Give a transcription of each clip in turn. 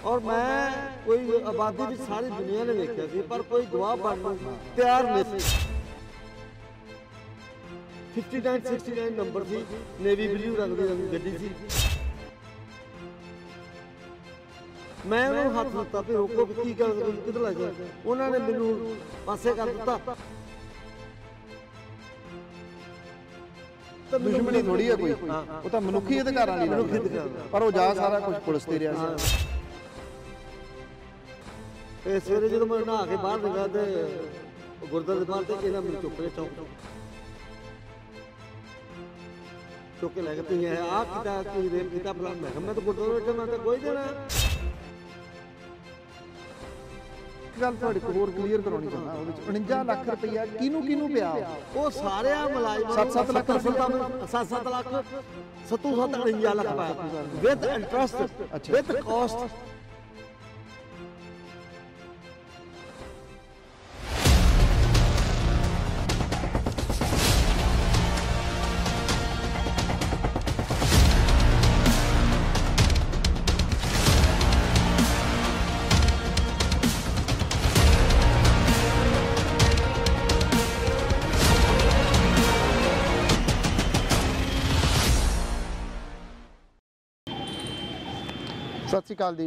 और मैं कोई आबादी में सारी दुनिया ने देखा सी पर कोई गवाह बनने तैयार नहीं। 5969 नंबर सी, नेवी ब्लू रंग की गड्डी सी। मैं उन्होंने हाथ दिता भी रोको की किधर ले जाए, उन्होंने मैनू पासे कर दिता। दुश्मनी थोड़ी है कोई, वो तो मनुखी अधिकारां लई पर वो जा सारा कुछ पुलिस ते रहा सी। सवेरे जो मैं नहा के बाहर निकला तो गुरुद्वारे बाहर से इन्हें मैंने चुक लिया, चुक के लैके तुम आ किया तुम रेप किया फलान। मैं तो गुरुद्वारे बैठा, मैं तो कोई देना। गल थोड़ी होर क्लीयर करवानी चाहना, 49 लाख रुपया किनू किनू पिया? वो सारे मुलाजिम 7-7 लाख 7-7 लाख 49 लाख पाया विद इंटरेस्ट विद कॉस्ट। सत श्री अकाल जी।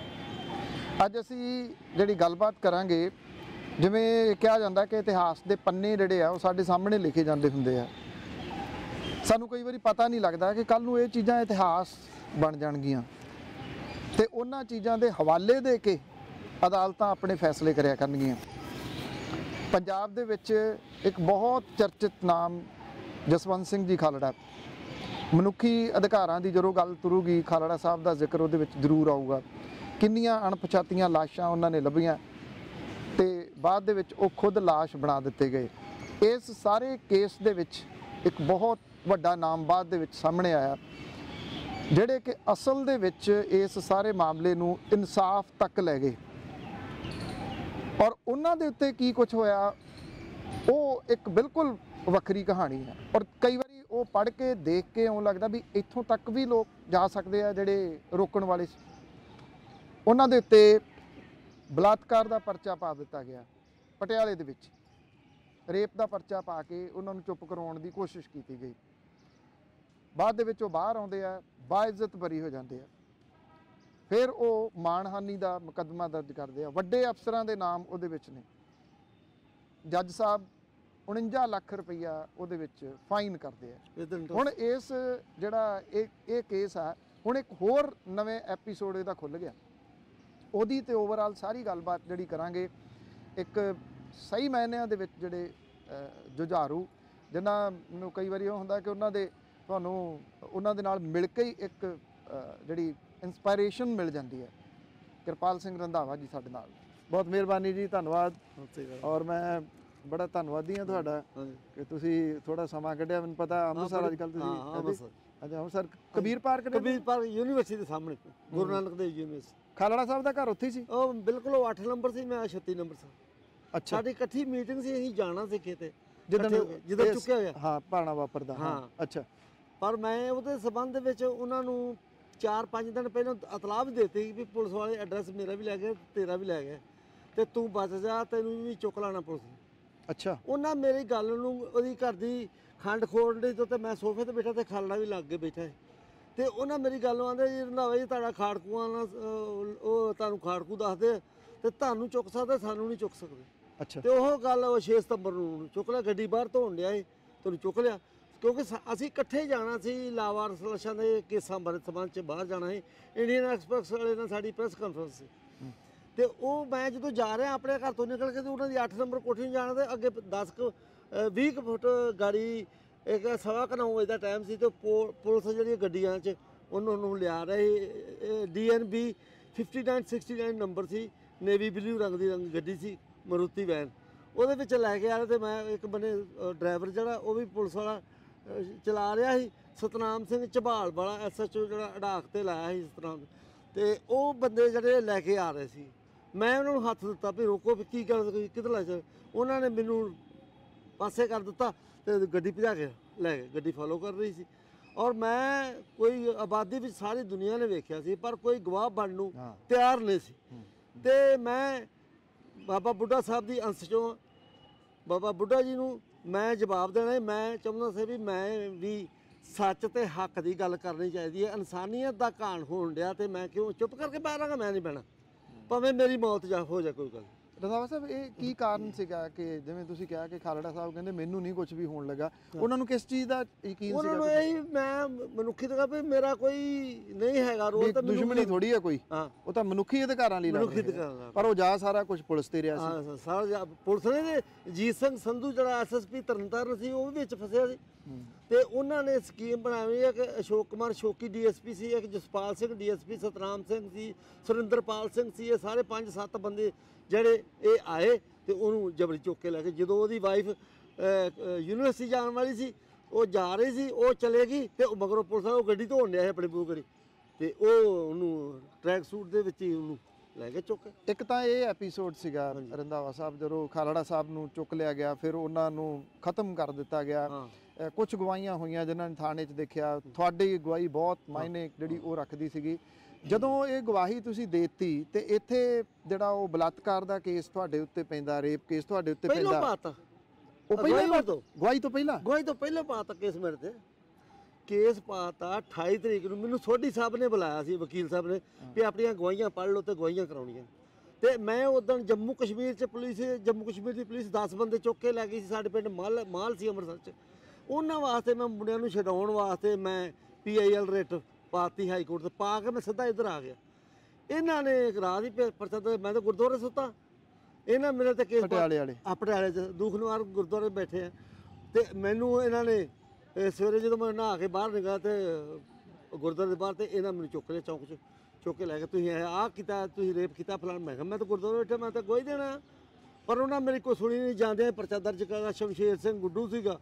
अज असी जी गलबात करांगे, जिमें कहा जाता कि इतिहास के पन्ने जोड़े आ साडे सामने लिखे जाते होंगे आ। सानू कई बार पता नहीं लगता कि कल नूं ये चीज़ां इतिहास बन जाणगियां ते उन्हां चीज़ां दे हवाले दे के अदालतां अपने फैसले करिया करनगियां। पंजाब दे विच एक बहुत चर्चित नाम जसवंत सिंह जी खालड़ा, मनुखी अधिकारां की जो गल तुरूगी खालड़ा साहब का जिक्र वो जरूर आऊगा। किन्नियां अणपछातियां लाशां उन्होंने लभियां ते बाद दे विच वो खुद लाश बना दिते गए। इस सारे केस दे विच एक बहुत वड्डा नाम बाद दे विच सामने आया, जिहड़े कि असल दे विच इस सारे मामले नूं इंसाफ तक लै गए। और उन्हां दे उत्ते की कुछ होया वो एक बिल्कुल वक्री कहानी है। और कई बार वो पढ़ के देख के इउं लगदा भी इत्थों तक भी लोग जा सकते हैं जिहड़े रोकण वाले उन्हां दे उत्ते बलात्कार का परचा पा दिता गया। पटियाले दे विच रेप का परचा पा के उन्हां नूं चुप करवाउण दी कोशिश की गई। बाद दे विच वो बाहर आउंदे आ, बाइज्जत बरी हो जाते हैं। फिर वो मानहानि का मुकदमा दर्ज करते हैं। वड्डे अफसरां दे नाम उहदे विच ने। जज साहब 49 लाख रुपया उहदे विच फाइन करते हैं। हुण इस जिहड़ा ये केस आ, हुण एक होर नवें एपीसोड इहदा खुल गया। उहदी ते ओवरऑल सारी गलबात जिहड़ी करांगे एक सही मायनिਆਂ ਦੇ ਵਿੱਚ ਜਿਹੜੇ जुझारू जिन्हां नूं कई वारी हुंदा कि उन्हां दे तुहानूं उन्हां दे नाल मिल के ही एक जिहड़ी इंस्पायरेशन मिल जाती है। किरपाल सिंह रंधावा जी साडे नाल, बहुत मेहरबानी जी, धन्नवाद। और मैं बड़ा धन्नवादी हाँ तुहाडा कि तुसी थोड़ा समा कढ़िया। मैनूं पता अमृतसर अजकल तुसी अच्छा अमृतसर कबीर पार्क यूनीवर्सिटी के सामने गुरु नानक देव यूनीवर्सिटी। खालड़ा साहब का घर उत्थे सी? बिल्कुल 8 नंबर सी, मैं 36 नंबर सी। अच्छा, साडी इकट्ठी मीटिंग सी, असीं जाना सी किते जिद्दन चुक्किया होया हाँ भाणा वापरदा। हाँ अच्छा, पर मैं उहदे संबंध विच उन्हां नूं 4-5 दिन पहले इतलाह भी देती भी पुलिस वाले एड्रैस मेरा भी लै गए, तेरा भी लै गए ते तूं बच जा, तैनूं भी चुक लाना पुलिस। अच्छा, उन्हां मेरी गल नूं ओहदी घर दी खंड खोड़ दी तो मैं सोफे ते बैठा ते खालड़ा भी लग के बैठा है ते उन्हां मेरी गल नूं आंदे जी रंधावा जी तुहाडा खाड़कूआं नाल ओह तुहानूं खाड़कू दसदे ते तुहानूं चुक सकदे, सानूं नहीं चुक सकदे। अच्छा, तो वह गल 6 सितंबर नूं चुक लिया, गड्डी बाहर धोण लिया तैनूं चुक लिया क्योंकि असीं इकट्ठे जाना सी लावारस लाशां दे केसां बारे संबंध च बाहर जाना है। इंडियन एक्सप्रैस वाले नाल साडी प्रेस कानफ्रेंस सी ते ओह मैं जो जा रहा अपने घर तो निकल के तो उन्होंने 8 नंबर कोठी नहीं जाना, तो अगे 10-20 फुट गाड़ी एक 9:15 बजे का टाइम से तो पुलिस जी गड्डियां उन्होंने लिया रहे। DNB 5969 नंबर सी, नेवी ब्लू रंग की गड्डी सी, मारुति वैन वो लैके आ रहे थे। मैं एक बने ड्राइवर जरा वो भी पुलिस वाला चला रहा ही, सतनाम सिंह झबाल वाला SHO जो अड़ाक ते लाया ही सतनाम, तो वह बंदे जड़े लैके आ रहे थे। मैं उन्होंने हथ दिता भी रोको भी की गल किधर लै जाए, उन्होंने मैनू पासे कर दिता तो गड्डी भजा के लै गए। गड्डी फॉलो कर रही थी ਔਰ ਮੈਂ ਕੋਈ ਆਬਾਦੀ ਵਿੱਚ ਸਾਰੀ ਦੁਨੀਆ ਨੇ ਵੇਖਿਆ ਸੀ ਪਰ ਕੋਈ ਗਵਾਹ ਬਣਨ ਨੂੰ ਤਿਆਰ ਨਹੀਂ ਸੀ। ਤੇ ਮੈਂ ਬਾਬਾ ਬੁੱਢਾ ਸਾਹਿਬ ਦੀ ਅੰਸ਼ ਚੋਂ ਬਾਬਾ ਬੁੱਢਾ ਜੀ ਨੂੰ ਮੈਂ ਜਵਾਬ ਦੇਣਾ। ਮੈਂ ਚਾਹੁੰਦਾ ਸੀ ਵੀ ਮੈਂ ਵੀ ਸੱਚ ਤੇ ਹੱਕ ਦੀ ਗੱਲ ਕਰਨੀ ਚਾਹੀਦੀ ਹੈ। ਇਨਸਾਨੀਅਤ ਦਾ ਘਾਣ ਹੋਣ ਡਿਆ ਤੇ ਮੈਂ ਕਿਉਂ ਚੁੱਪ ਕਰਕੇ ਬਹਿ ਰਹਾਂਗਾ? ਮੈਂ ਨਹੀਂ ਬਹਿਣਾ, ਭਾਵੇਂ ਮੇਰੀ ਮੌਤ ਜਾ ਹੋ ਜਾ ਕੋਈ ਗੱਲ। ਰੰਧਾਵਾ ਸਾਹਿਬ, ਇਹ ਕੀ ਕਾਰਨ ਸੀਗਾ ਕਿ ਜਿਵੇਂ ਤੁਸੀਂ ਕਿਹਾ ਕਿ ਖਾਲੜਾ ਸਾਹਿਬ ਕਹਿੰਦੇ ਮੈਨੂੰ ਨਹੀਂ ਕੁਝ ਵੀ ਹੋਣ ਲੱਗਾ, ਉਹਨਾਂ ਨੂੰ ਕਿਸ ਚੀਜ਼ ਦਾ ਯਕੀਨ ਸੀਗਾ? ਉਹਨਾਂ ਨੂੰ ਇਹ ਮੈਂ ਮਨੁੱਖੀ ਤੌਰ ਤੇ ਮੇਰਾ ਕੋਈ ਨਹੀਂ ਹੈਗਾ ਰੋਲ, ਤਾਂ ਦੁਸ਼ਮਣੀ ਥੋੜੀ ਹੈ ਕੋਈ, ਉਹ ਤਾਂ ਮਨੁੱਖੀ ਅਧਿਕਾਰਾਂ ਲਈ ਲੜ ਰਹੇ ਆ। ਪਰ ਉਹ ਜਾ ਸਾਰਾ ਕੁਝ ਪੁਲਿਸ ਤੇ ਰਿਹਾ ਸੀ। ਸਾਰਾ ਪੁਲਿਸ ਨੇ ਜੀਤ ਸਿੰਘ ਸੰਧੂ ਜਿਹੜਾ ਐਸਐਸਪੀ ਤਰਨਤਾਰਨ ਸੀ ਉਹ ਵੀ ਵਿੱਚ ਫਸਿਆ ਸੀ। ਤੇ ਉਹਨਾਂ ਨੇ ਸਕੀਮ ਬਣਾਈ ਹੈ ਕਿ ਅਸ਼ੋਕ ਕੁਮਾਰ ਸ਼ੋਕੀ ਡੀਐਸਪੀ ਸੀ, ਇੱਕ ਜਸਪਾਲ ਸਿੰਘ ਡੀਐਸਪੀ, ਸਤਨਾਮ ਸਿੰਘ ਸੀ, ਸੁਰਿੰਦਰਪਾਲ ਸਿੰਘ ਸੀ, ਇਹ ਸਾਰੇ 5-7 ਬੰਦੇ ਜਿਹੜੇ ਇਹ ਆਏ ਤੇ ਉਹਨੂੰ ਜਬਰੀ ਚੁੱਕ ਕੇ ਲੈ ਗਏ। ਜਦੋਂ ਉਹਦੀ ਵਾਈਫ ਯੂਨੀਵਰਸਿਟੀ ਜਾਣ ਵਾਲੀ ਸੀ, ਉਹ ਜਾ ਰਹੀ ਸੀ, ਉਹ ਚਲੇ ਗਈ ਤੇ ਮਗਰੋਂ ਪੁਲਿਸ ਵਾਲਾ ਉਹ ਗੱਡੀ ਧੋਣ ਡਿਆ ਸੀ ਆਪਣੀ ਬੂ ਗੱਡੀ, ਤੇ ਉਹ ਉਹਨੂੰ ਟਰੈਕ ਸੂਟ ਦੇ ਵਿੱਚ ਹੀ ਉਹਨੂੰ ਲੈ ਕੇ ਚੁੱਕ। ਇੱਕ ਤਾਂ ਇਹ ਐਪੀਸੋਡ ਸੀਗਾ ਰੰਧਾਵਾ ਸਾਹਿਬ, ਜਦੋਂ ਖਾਲੜਾ ਸਾਹਿਬ ਨੂੰ ਚੁੱਕ ਲਿਆ ਗਿਆ, ਫਿਰ ਉਹਨਾਂ ਨੂੰ ਖਤਮ ਕਰ ਦਿੱਤਾ ਗਿਆ। ਕੁਝ ਗਵਾਹੀਆਂ ਹੋਈਆਂ ਜਿਨ੍ਹਾਂ ਨੇ ਥਾਣੇ 'ਚ ਦੇਖਿਆ, ਤੁਹਾਡੀ ਗਵਾਹੀ ਬਹੁਤ ਮਾਇਨੇ ਜਿਹੜੀ ਉਹ ਰੱਖਦੀ ਸੀਗੀ। ਜਦੋਂ ਇਹ ਗਵਾਹੀ ਤੁਸੀਂ ਦੇਤੀ ਤੇ ਇੱਥੇ ਜਿਹੜਾ ਉਹ ਬਲਾਤਕਾਰ ਦਾ ਕੇਸ ਤੁਹਾਡੇ ਉੱਤੇ ਪੈਂਦਾ, ਰੇਪ ਕੇਸ ਤੁਹਾਡੇ ਉੱਤੇ ਪੈਂਦਾ, ਉਹ ਪਹਿਲਾਂ ਗਵਾਹੀ ਤੋਂ ਪਹਿਲਾਂ ਪਾਤਾ ਕੇਸ ਮੇਰੇ ਤੇ। ਕੇਸ ਪਾਤਾ 28 ਤਰੀਕ ਨੂੰ। ਮੈਨੂੰ ਸੋਢੀ ਸਾਹਿਬ ਨੇ ਬੁਲਾਇਆ ਸੀ, ਵਕੀਲ ਸਾਹਿਬ ਨੇ, ਵੀ ਆਪਣੀਆਂ ਗਵਾਹੀਆਂ ਪੜ੍ਹ ਲਓ ਤੇ ਗਵਾਹੀਆਂ ਕਰਾਉਣੀਆਂ। ਤੇ ਮੈਂ ਉਦੋਂ ਜੰਮੂ ਕਸ਼ਮੀਰ ਦੀ ਪੁਲਿਸ 10 ਬੰਦੇ ਚੁੱਕ ਕੇ ਲੈ ਗਈ ਸੀ ਸਾਡੇ ਪਿੰਡ ਮਾਲ ਸੀ ਅੰਮ੍ਰਿਤਸਰ 'ਚ। ਉਹਨਾਂ ਵਾਸਤੇ ਮੈਂ ਮੁੰਡਿਆਂ ਨੂੰ ਛਡਾਉਣ ਵਾਸਤੇ ਮੈਂ PIL ਰਿਟ ਪਾਤੀ ਹਾਈ ਕੋਰਟ ਤੇ, ਪਾ ਕੇ ਮੈਂ ਸਿੱਧਾ ਇੱਧਰ ਆ ਗਿਆ। ਇਹਨਾਂ ਨੇ ਰਾਤ ਹੀ ਪਰਚਾ ਤੇ ਮੈਂ ਤਾਂ ਗੁਰਦੁਆਰੇ ਸੁੱਤਾ, ਇਹਨਾਂ ਮੇਰੇ ਤੇ ਕੇਸ ਪਟਿਆਲੇ 'ਚ ਦੂਖਨਿਵਾਰ ਗੁਰਦੁਆਰੇ ਬੈਠੇ ਆ। ਤੇ ਮੈਨੂੰ ਇਹਨਾਂ ਨੇ ਸਵੇਰੇ ਜਦੋਂ ਮੈਂ ਨਹਾ ਕੇ ਬਾਹਰ ਨਿਕਲਿਆ ਤੇ ਗੁਰਦੁਆਰੇ ਦੇ ਬਾਹਰ, ਤੇ ਇਹਨਾਂ ਮੈਨੂੰ ਚੁੱਕ ਲਿਆ ਚੌਂਕ 'ਚ, ਚੁੱਕ ਕੇ ਲੈ ਕੇ, ਤੁਸੀਂ ਆਹ ਕੀਤਾ, ਤੁਸੀਂ ਰੇਪ ਕੀਤਾ ਫਲਾਣ। ਮੈਂ ਕਿਹਾ ਮੈਂ ਤਾਂ ਗੁਰਦੁਆਰੇ ਬੈਠਾ, ਮੈਂ ਤਾਂ ਗਵਾਹੀ ਦੇਣਾ। ਪਰ ਉਹਨਾਂ ਮੇਰੀ ਕੋਈ ਸੁਣੀ ਨਹੀਂ। ਜਾਂਦੇ ਪਰਚਾ ਦਰਜ ਕਰਾ। ਸ਼ਮਸ਼ੇਰ ਸਿੰਘ ਗੁੱਡੂ ਸੀਗਾ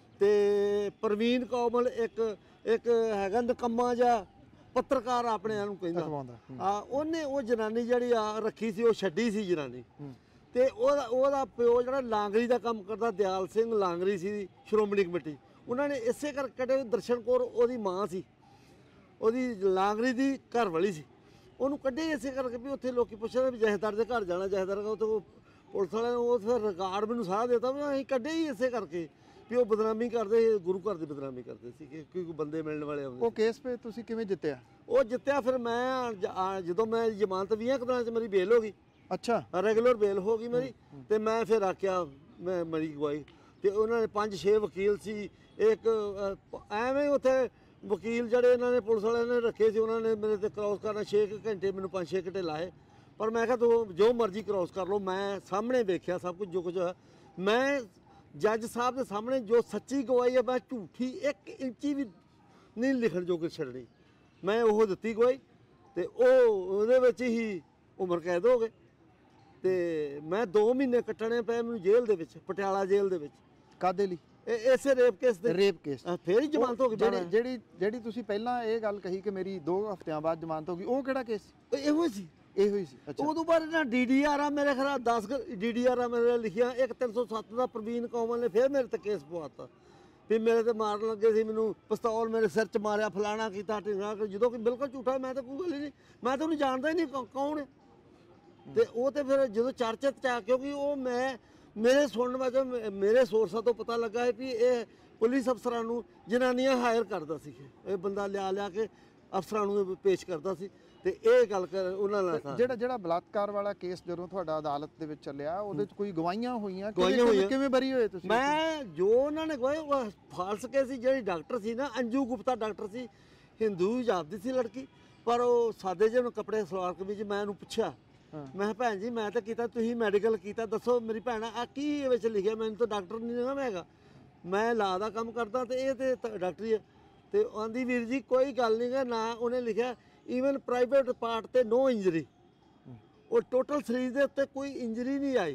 ਤੇ ਪ੍ਰਵੀਨ ਕੋਮਲ ਇੱਕ ਹੈਗਾ ਨਕੰਮਾ ਜਿਹਾ ਪੱਤਰਕਾਰ ਆਪਣੇ ਨੂੰ ਕਹਿੰਦਾ, ਉਹਨੇ ਉਹ ਜਨਾਨੀ ਜਿਹੜੀ ਆ ਰੱਖੀ ਸੀ, ਉਹ ਛੱਡੀ ਸੀ ਜਨਾਨੀ। ਤੇ ਉਹਦਾ ਪਿਓ ਜਿਹੜਾ ਲਾਂਗਰੀ ਦਾ ਕੰਮ ਕਰਦਾ, ਦਿਆਲ ਸਿੰਘ ਲਾਂਗਰੀ ਸੀ, ਸ਼੍ਰੋਮਣੀ ਕਮੇਟੀ, ਉਹਨਾਂ ਨੇ ਇਸੇ ਕਰਕੇ ਦਰਸ਼ਨ ਕੌਰ ਉਹਦੀ ਮਾਂ ਸੀ, ਉਹਦੀ ਲਾਂਗਰੀ ਦੀ ਘਰ ਵਾਲੀ ਸੀ, ਉਹਨੂੰ ਕੱਢੇ ਇਸੇ ਕਰਕੇ ਵੀ ਉੱਥੇ ਲੋਕੀ ਪੁੱਛਦੇ ਵੀ ਜਥੇਦਾਰ ਦੇ ਘਰ ਜਾਣਾ, ਜਥੇਦਾਰ ਉੱਥੇ ਪੁਲਿਸ ਵਾਲਿਆਂ ਨੂੰ ਉਹ ਫਿਰ ਰਿਕਾਰਡ ਮੈਨੂੰ ਸਾਰਾ ਦਿੱਤਾ ਵੀ ਅਸੀਂ ਕੱਢੇ ਹੀ ਇਸੇ ਕਰਕੇ ਵੀ ਉਹ ਬਦਨਾਮੀ ਕਰਦੇ, ਗੁਰੂ ਘਰ ਦੀ ਬਦਨਾਮੀ ਕਰਦੇ ਸੀ ਕਿ ਕੋਈ ਬੰਦੇ ਮਿਲਣ ਵਾਲੇ ਆਉਂਦੇ। ਉਹ ਕੇਸ 'ਤੇ ਤੁਸੀਂ ਕਿਵੇਂ ਜਿੱਤਿਆ? ਉਹ ਜਿੱਤਿਆ ਫਿਰ ਮੈਂ ਜਦੋਂ ਮੈਂ ਜ਼ਮਾਨਤ 20 ਦਿਨਾਂ 'ਚ ਮੇਰੀ ਬੇਲ ਹੋ ਗਈ। ਅੱਛਾ, ਰੈਗੂਲਰ ਬੇਲ ਹੋ ਗਈ ਮੇਰੀ। ਤੇ ਮੈਂ ਫਿਰ ਆਖਿਆ ਮੈਂ ਮਰੀ ਗਵਾਈ। ਤੇ ਉਹਨਾਂ ਨੇ 5-6 ਵਕੀਲ ਸੀ, ਇੱਕ ਐਵੇਂ ਉੱਥੇ ਵਕੀਲ ਜਿਹੜੇ ਇਹਨਾਂ ਨੇ ਪੁਲਿਸ ਵਾਲਿਆਂ ਨੇ ਰੱਖੇ ਸੀ, ਉਹਨਾਂ ਨੇ ਮੇਰੇ ਤੇ ਕ੍ਰਾਸ ਕਰਨਾ 6 ਘੰਟੇ, ਮੈਨੂੰ 5-6 ਘੰਟੇ ਲਾਏ। ਪਰ ਮੈਂ ਕਿਹਾ ਤੂੰ ਜੋ ਮਰਜ਼ੀ ਕ੍ਰਾਸ ਕਰ ਲਓ, ਮੈਂ ਸਾਹਮਣੇ ਵੇਖਿਆ ਸਭ ਕੁਝ ਜੋ ਕੁਝ ਹੋਇਆ। ਮੈਂ ਜੱਜ ਸਾਹਿਬ ਦੇ ਸਾਹਮਣੇ ਜੋ ਸੱਚੀ ਗਵਾਹੀ ਹੈ, ਮੈਂ ਝੂਠੀ 1 ਇੰਚੀ ਵੀ ਨਹੀਂ ਲਿਖਣ ਜੋ ਕੁਝ ਛੱਡਣੀ, ਮੈਂ ਉਹ ਦਿੱਤੀ ਗਵਾਹੀ। ਤੇ ਉਹਦੇ ਵਿੱਚ ਹੀ ਉਮਰ ਕੈਦ ਹੋ ਗਏ। ਤੇ ਮੈਂ 2 ਮਹੀਨੇ ਕੱਟਣੇ ਪਏ ਮੈਨੂੰ ਜੇਲ੍ਹ ਦੇ ਵਿੱਚ, ਪਟਿਆਲਾ ਜੇਲ੍ਹ ਦੇ ਵਿੱਚ। ਕਾਹਦੇ ਲਈ? ਇਸੇ ਰੇਪ ਕੇਸ ਦੇ। ਰੇਪ ਕੇਸ ਫੇਰ ਹੀ ਜ਼ਮਾਨਤ ਹੋ ਗਈ। ਜਿਹੜੀ ਤੁਸੀਂ ਪਹਿਲਾਂ ਇਹ ਗੱਲ ਕਹੀ ਕਿ ਮੇਰੀ 2 ਹਫ਼ਤਿਆਂ ਬਾਅਦ ਜ਼ਮਾਨਤ ਹੋ ਗਈ, ਉਹ ਕਿਹੜਾ ਕੇਸ ਸੀ? ਇਹੋ ਸੀ। ਅੱਛਾ, ਉਦੋਂ ਬਾਅਦ ਨਾ DDR ਆ ਮੇਰੇ ਖਿਆਲ 10 DDR ਆ ਮੇਰੇ ਲਿਖਿਆ। ਇੱਕ 307 ਦਾ ਪ੍ਰਵੀਨ ਕੋਮਲ ਨੇ ਫੇਰ ਮੇਰੇ ਤੇ ਕੇਸ ਪਵਾਤਾ ਵੀ ਮੇਰੇ ਤੇ ਮਾਰਨ ਲੱਗੇ ਸੀ, ਮੈਨੂੰ ਪਿਸਤੌਲ ਮੇਰੇ ਸਿਰ 'ਚ ਮਾਰਿਆ, ਫਲਾਣਾ ਕੀਤਾ ਢਿੰਗਾ, ਜਦੋਂ ਕਿ ਬਿਲਕੁਲ ਝੂਠਾ। ਮੈਂ ਤਾਂ ਕੋਈ ਗੱਲ ਹੀ ਨਹੀਂ, ਮੈਂ ਤਾਂ ਉਹਨੂੰ ਜਾਣਦਾ ਹੀ ਨਹੀਂ ਕੌਣ ਹੈ। ਤੇ ਉਹ ਤੇ ਫਿਰ ਜਦੋਂ ਚਰਚਿਤ 'ਚ ਆ, ਕਿਉਂਕਿ ਉਹ ਮੇਰੇ ਸੁਣਨ ਵਿੱਚ ਮੇਰੇ ਸੋਰਸਾਂ ਤੋਂ ਪਤਾ ਲੱਗਾ ਹੈ ਵੀ ਇਹ ਪੁਲਿਸ ਅਫਸਰਾਂ ਨੂੰ ਜਨਾਨੀਆਂ ਹਾਇਰ ਕਰਦਾ ਸੀ। ਇਹ ਬੰਦਾ ਲਿਆ ਕੇ ਅਫਸਰਾਂ ਨੂੰ ਪੇਸ਼ ਕਰਦਾ ਸੀ। ਤੇ ਇਹ ਗੱਲ ਕਰ ਉਹਨਾਂ ਨਾਲ ਜਿਹੜਾ ਬਲਾਤਕਾਰ ਵਾਲਾ ਕੇਸ ਜਦੋਂ ਤੁਹਾਡਾ ਅਦਾਲਤ ਦੇ ਵਿੱਚ ਚੱਲਿਆ, ਉਹਦੇ 'ਚ ਕੋਈ ਗਵਾਹੀਆਂ ਹੋਈਆਂ? ਕਿਵੇਂ ਬਰੀ ਹੋਏ ਤੁਸੀਂ? ਮੈਂ ਜੋ ਉਹਨਾਂ ਨੇ ਗਵਾਹੀ ਉਹ ਫਾਲਸ ਕੇਸ ਸੀ। ਜਿਹੜੀ ਡਾਕਟਰ ਸੀ ਨਾ, ਅੰਜੂ ਗੁਪਤਾ ਡਾਕਟਰ ਸੀ, ਹਿੰਦੂ ਜਾਪਦੀ ਸੀ ਲੜਕੀ, ਪਰ ਉਹ ਸਾਦੇ ਜਿਹੇ ਨੂੰ ਕੱਪੜੇ ਸਲਵਾਰ ਕਮੀਜ਼। ਮੈਂ ਉਹਨੂੰ ਪੁੱਛਿਆ, ਮੈਂ ਕਿਹਾ ਭੈਣ ਜੀ ਮੈਂ ਤਾਂ ਕੀਤਾ, ਤੁਸੀਂ ਮੈਡੀਕਲ ਕੀਤਾ, ਦੱਸੋ ਮੇਰੀ ਭੈਣ ਆ ਕੀ ਇਹ ਵਿੱਚ ਲਿਖਿਆ? ਮੈਨੂੰ ਤਾਂ ਡਾਕਟਰ ਨਹੀਂ ਨਾ ਮੈਂ ਹੈਗਾ, ਮੈਂ ਲਾ ਦਾ ਕੰਮ ਕਰਦਾ ਤੇ ਇਹ ਤੇ ਡਾਕਟਰੀ ਹੈ। ਤੇ ਆਂਦੀ ਵੀਰ ਜੀ ਕੋਈ ਗੱਲ ਨਹੀਂ ਗਾ, ਨਾ ਉਹਨੇ ਲਿਖਿਆ ਈਵਨ ਪ੍ਰਾਈਵੇਟ ਪਾਰਟ ਤੇ ਨੋ ਇੰਜਰੀ, ਉਹ ਟੋਟਲ ਸਰੀਰ ਦੇ ਉੱਤੇ ਕੋਈ ਇੰਜਰੀ ਨਹੀਂ ਆਈ।